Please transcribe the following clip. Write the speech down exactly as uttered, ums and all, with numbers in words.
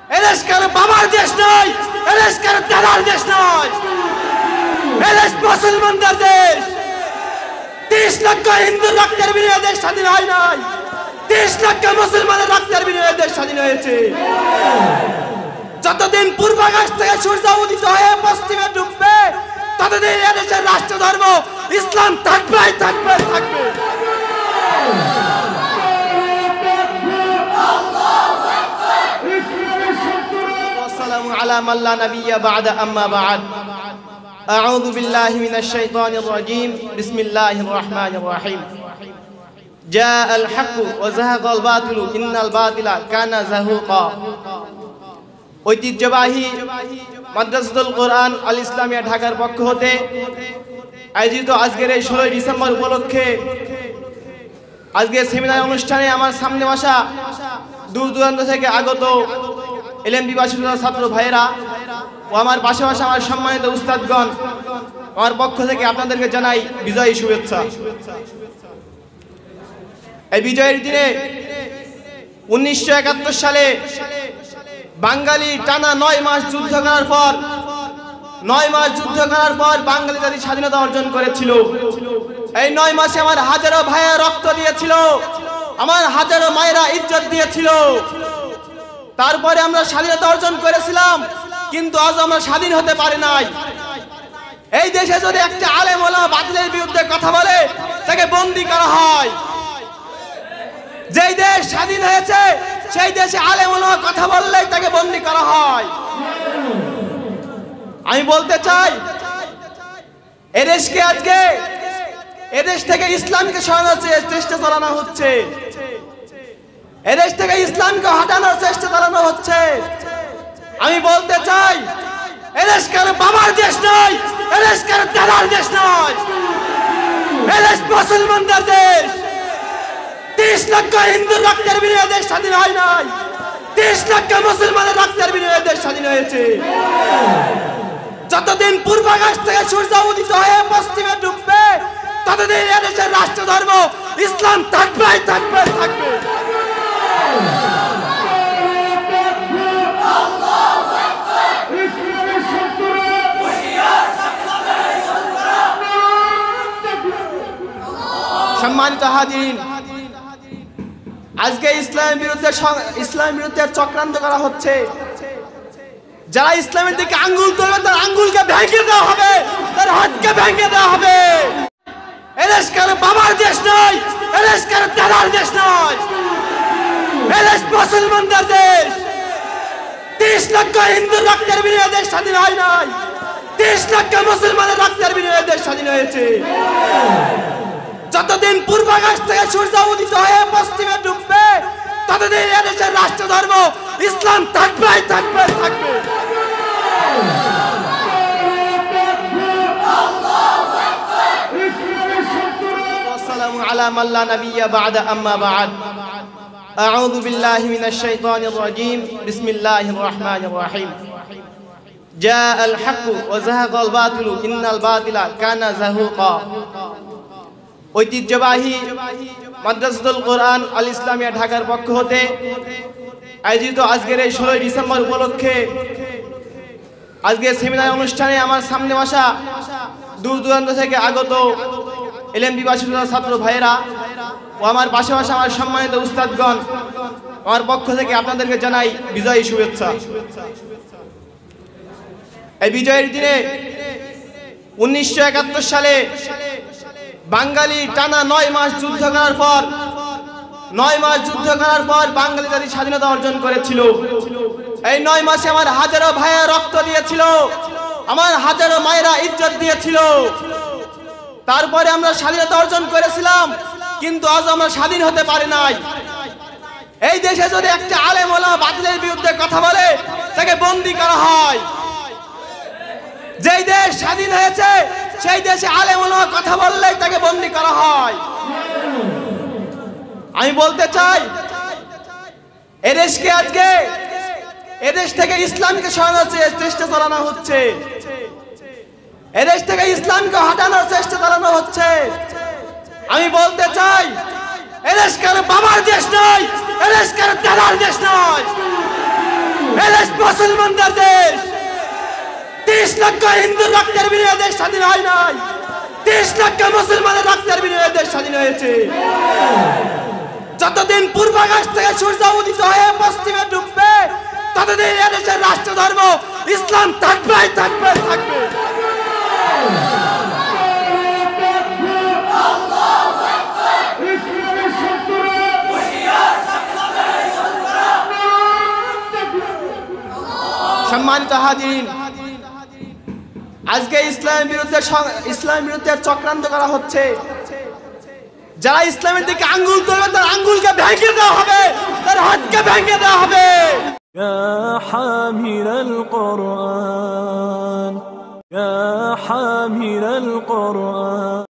এদেশ কারো বাবার দেশ নয়, এদেশ কারো দাদার দেশ নয়, এদেশ মুসলমানদের দেশ। তিরিশ লক্ষ হিন্দুর রক্তের বিনিময়ে দেশ স্বাধীন হয় নাই, তিরিশ লক্ষ মুসলমানের রক্তের বিনিময়ে দেশ স্বাধীন হয়েছে। যতদিন পূর্বাকাশ থেকে সূর্য উদিত হয়ে পশ্চিমে ডুববে, ততদিন এদেশের রাষ্ট্র ধর্ম ইসলাম থাকবে থাকবে থাকবে। والسلام على من لا نبي بعد أما بعد أعوذ بالله من الشيطان الرجيم بسم الله الرحمن الرحيم جاء الحق وزهق الباطل إن الباطل كان زهوقا ঐতিহ্যবাহী মাদ্রাসাতুল কোরআন আল ইসলামিয়া ঢাকার পক্ষ হতে আয়োজিত আজকের এই ষোলোই ডিসেম্বর উপলক্ষে আজকে সেমিনার অনুষ্ঠানে আমার সামনে বসা দূর দূরান্ত থেকে আগত এলএম বিভাগের ছাত্র ভাইয়েরা ও আমার পাশে বসা আমার সম্মানিত উস্তাদগণ, আমার পক্ষ থেকে আপনাদেরকে জানাই বিজয়ী শুভেচ্ছা। এই বিজয়ের দিনে উনিশশো একাত্তর সালে বাঙালি টানা নয় মাস যুদ্ধ করার পর নয় মাস যুদ্ধ করার পর বাঙালি জাতি স্বাধীনতা অর্জন করেছিল। এই নয় মাসে আমার হাজারো ভাইয়েরা রক্ত দিয়েছিল, আমার হাজারো মায়েরা ইজ্জত দিয়েছিল। তারপরে আমরা স্বাধীনতা অর্জন করেছিলাম, কিন্তু আজ আমরা স্বাধীন হতে পারি নাই। এই দেশে যদি একটা আলেম ওলামা বাতিলের বিরুদ্ধে কথা বলে, তাকে বন্দী করা হয়। যেই দেশ স্বাধীন হয়েছে সেই দেশে আলেম ওলামা কথা বললেই তাকে বন্দী করা হয়। আমি বলতে চাই, এদেশকে আজকে এদেশ থেকে ইসলামকে সরানোর চেষ্টা চালানো হচ্ছে, এদেশ থেকে ইসলামকে হটানোর চেষ্টা চালানো হচ্ছে। আমি বলতে চাই, এদেশ কারো বাবার দেশ নয়, এদেশ কারো দাদার দেশ নয়, এদেশ মুসলমানদের দেশ। তিরিশ লক্ষ হিন্দুর রক্তের বিনিময়ে দেশ স্বাধীন হয় নাই, তিরিশ লক্ষ মুসলমানের রক্তের বিনিময়ে দেশ স্বাধীন হয়েছে। যতদিন পূর্বাকাশ থেকে সূর্য উদিত হয়ে পশ্চিমে ডুববে, ততদিন এদেশের রাষ্ট্র ধর্ম ইসলাম থাকবে থাকবে থাকবে। সম্মানিত হাজিরিন, আজকে ইসলামের বিরুদ্ধে ইসলামের বিরুদ্ধে চক্রান্ত করা হচ্ছে। যারা ইসলামের দিকে আঙ্গুল তুলবে, তার আঙ্গুলকে ভেঙে দেওয়া হবে, তার হাতকে ভেঙে দেওয়া হবে। এদেশ কারো বাবার দেশ নয়, এদেশ কারো দাদার দেশ নয়, এদেশ মুসলমানদের দেশ। তিরিশ লক্ষ হিন্দুর রক্তের বিনিময়ে দেশ স্বাধীন হয় নাই, তিরিশ লক্ষ মুসলমানের রক্তের বিনিময়ে দেশ স্বাধীন হয়েছে। যতদিন পূর্বাকাশ থেকে সূর্য উদিত হয়ে পশ্চিমে ডুববে, ততদিন এদেশের রাষ্ট্র ধর্ম ইসলাম থাকবে থাকবে থাকবে। والسلام على من لا نبي بعد أما بعد أعوذ بالله من الشيطان الرجيم بسم الله الرحمن الرحيم جاء الحق وزهق الباطل إن الباطل كان زهوقا ঐতিহ্যবাহী মাদ্রাসাতুল কোরআন আল ইসলামিয়া ঢাকার পক্ষ হতে আয়োজিত আজকের এই ষোলোই ডিসেম্বর উপলক্ষে আজকে সেমিনার অনুষ্ঠানে আমার সামনে বসা দূর দূরান্ত থেকে আগত এলএম বিভাগের ছাত্র ভাইয়েরা ও আমার পাশে বসা আমার সম্মানিত উস্তাদগণ, আমার পক্ষ থেকে আপনাদেরকে জানাই বিজয়ী শুভেচ্ছা। এই বিজয়ের দিনে উনিশশো একাত্তর সালে বাঙালি টানা নয় মাস যুদ্ধ করার পর নয় মাস যুদ্ধ করার পর বাঙালি জাতি স্বাধীনতা অর্জন করেছিল। এই নয় মাসে আমার হাজারো ভাইয়েরা রক্ত দিয়েছিল, আমার হাজারো মায়েরা ইজ্জত দিয়েছিল। তারপরে আমরা স্বাধীনতা অর্জন করেছিলাম, কিন্তু আজ আমরা স্বাধীন হতে পারি নাই। এই দেশে যদি একটা আলেম ওলামা বাতিলের বিরুদ্ধে কথা বলে, তাকে বন্দী করা হয়। যেই দেশ স্বাধীন হয়েছে সেই দেশে আলেম ওলামা কথা বললেই তাকে বন্দী করা হয়। আমি বলতে চাই, এদেশকে আজকে এদেশ থেকে ইসলামকে সরানোর চেষ্টা চালানো হচ্ছে, এদেশ থেকে ইসলামকে হটানোর চেষ্টা চালানো হচ্ছে। আমি বলতে চাই, এদেশ কারো বাবার দেশ নয়, এদেশ কারো দাদার দেশ নয়, এদেশ মুসলমানদের দেশ। তিরিশ লক্ষ হিন্দুর রক্তের বিনিময়ে দেশ স্বাধীন হয় নাই, তিরিশ লক্ষ মুসলমানের রক্তের বিনিময়ে দেশ স্বাধীন হয়েছে। যতদিন পূর্বাকাশ থেকে সূর্য উদিত হয়ে পশ্চিমে ডুববে, ততদিন এদেশের রাষ্ট্র ধর্ম ইসলাম থাকবে থাকবে থাকবে। সম্মানিত হাজিরিন, আজকে ইসলামের বিরুদ্ধে ইসলামের বিরুদ্ধে চক্রান্ত করা হচ্ছে। যারা ইসলামের দিকে আঙ্গুল তুলবে তার আঙ্গুলকে ভেঙে দেওয়া হবে, তার হাতকে ভেঙে দেওয়া হবে। ইয়া হামিলাল কুরআন, ইয়া হামিলাল কুরআন।